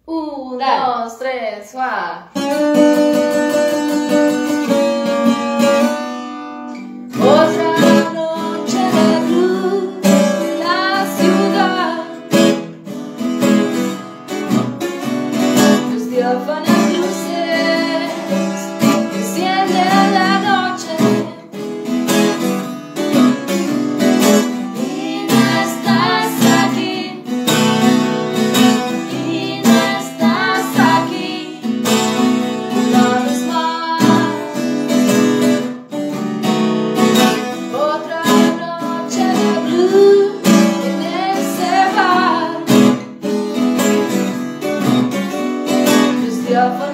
1, Dale. 2, 3, va. Otra noche de blues en la ciudad. Los diáfanas luces encienden la noche. Y no estás aquí. Y no estás aquí. Una vez más. Otra noche de blues en ese bar. Los diáfanos